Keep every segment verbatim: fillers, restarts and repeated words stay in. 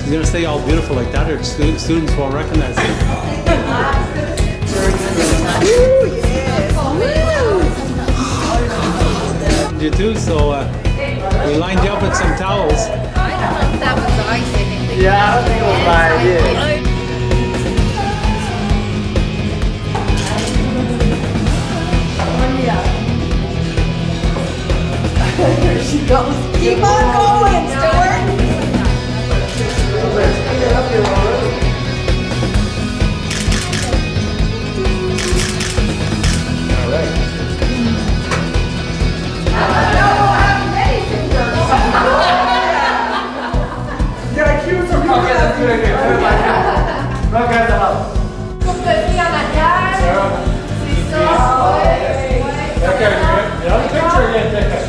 She's gonna stay all beautiful like that, or stu students won't recognize her. Woo, yes. You too, so uh, we lined you up with some towels. I don't know if that was Isaac. Yeah, I don't think it was my idea. Here she goes. Keep on going, Stuart. All right. Okay, let's do it again. Do it like that. No, guys, I'm up. Okay, good. Yeah, picture again, take it.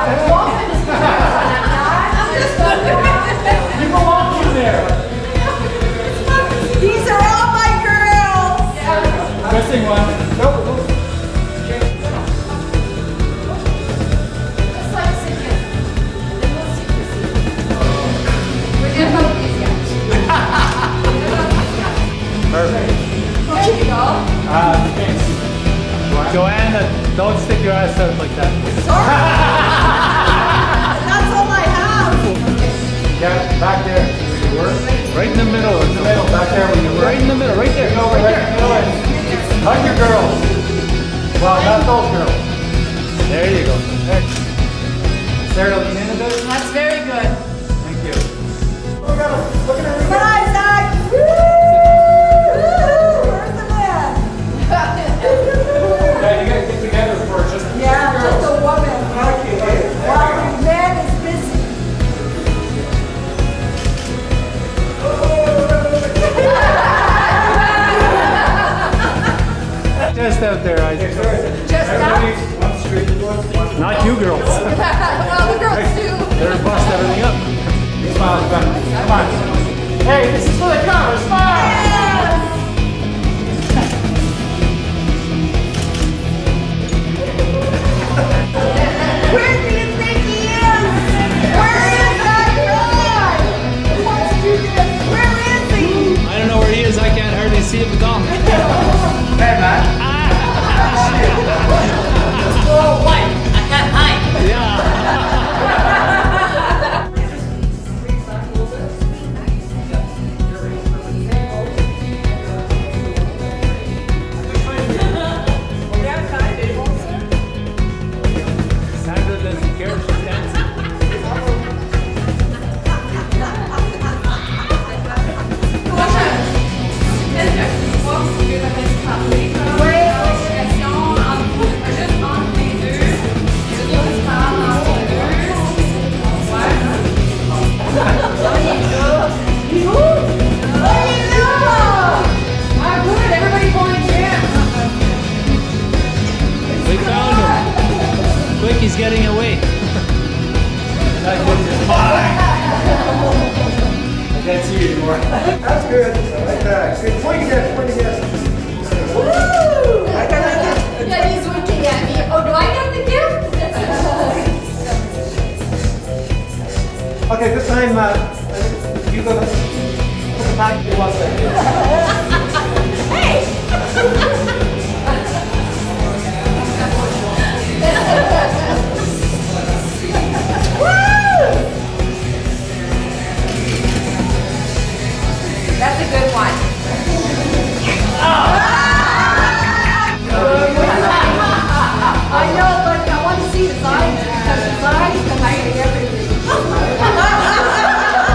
You belong in there. These are all my girls. Missing one. Nope. Perfect. There you go. Uh, thanks. Joanna, don't stick your ass out like that. That's all I have. Yeah, back there. Where you were. Right in the middle. In the middle, back there where you were. Right in the middle, right there. Go right there. Go in. Hug your girls. Well, not those girls. There you go. There. Sarah, lean in a bit. That's very good. Thank you. Look at her. Look at her. Come on, Isaac. Woo! Where's the man? Yeah, you gotta get together for just Yeah, just a woman. Okay. While the man is busy. Just out there, Isaac. Just now? One straight to one. Not you girls. Well, the girls too. They're bust everything up. Smile, come on. Hey, this is for the camera. Smile. Where do you think he is? Where is that guy? Who wants to do this? Where is he? I don't know where he is. I can't hardly see him at all. Hey, man. Oh, what? I can't hide. Yeah. Sandra doesn't care. She's dancing. We found him. Quick, he's getting away. I can't see you anymore. That's good. I like that. Good. Point again. Point again. Woo! I got it. Yeah, he's looking at me. Oh, do I get the gift? Okay, this time, uh, you go to put the back to one second. Hey! That's a good one. I know, but I want to see his eyes because his eyes can hide everything.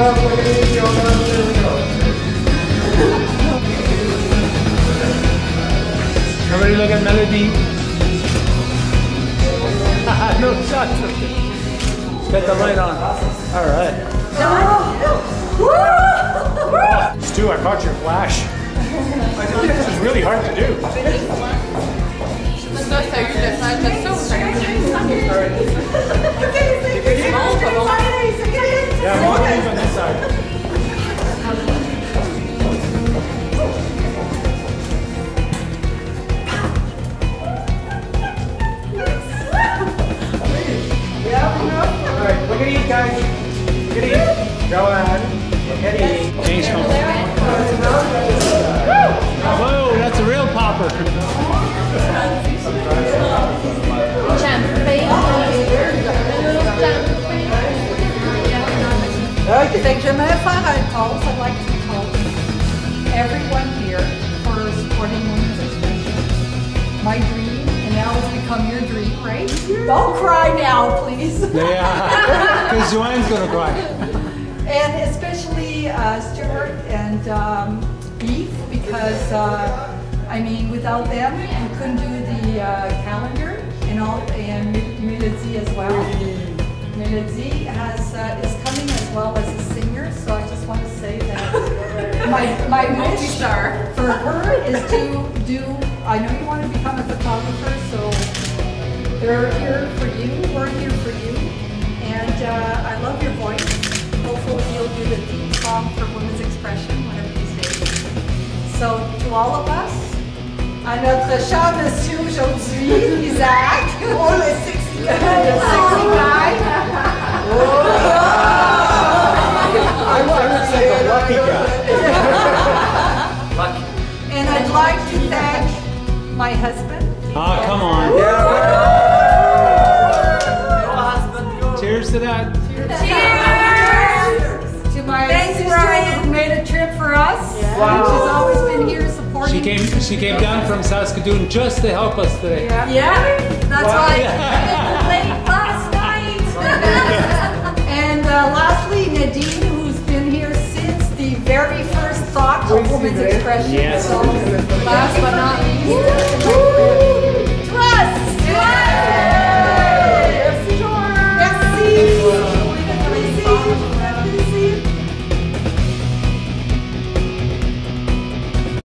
up, look at me, hold up, there we go. Everybody look at Melody. No shots. Get the light on. All right. Stu, I caught your flash. This is really hard to do. Ça, ça a eu le faire de ça ou ça a eu Yeah, more things on this side. Alright, look at Eve, guys. Look at Eve. Go ahead. Look at Eve. Change from. Whoa, that's a real popper. Okay. Fait que j'aimerais faire un toast. I'd like to toast everyone here for supporting women's expression. My dream, and now it's become your dream, right? Don't cry now, please. Yeah, because Joanne's gonna cry. And especially uh, Stuart and um, Eve, because uh, I mean, without them, we couldn't do the uh, calendar, and all, and Melody as well. Melody has uh, is coming as well as a singer, so I just want to say that my my wish for her is to do. I know you want to become a photographer, so they're here for you. We're here for you, and uh, I love your voice. Hopefully, you'll do the theme song for Women's Expression one of these days. So, to all of us, à notre cher monsieur aujourd'hui, Isaac. Oh, le sexy guy. Le sexy guy. Oh. I would say the lucky guy. Lucky. And I'd like to thank my husband. Oh, come on. Cheers to that. Cheers! To my Thanks, sister Brian. who made a trip for us. Wow. She's always been here supporting. She came. She came down from Saskatoon just to help us today. Yeah. Yeah, that's Wow. why I was late last night. And uh, lastly, Nadine, who's been here since the very first thought of Women's Expression. Yes. So, last but not least,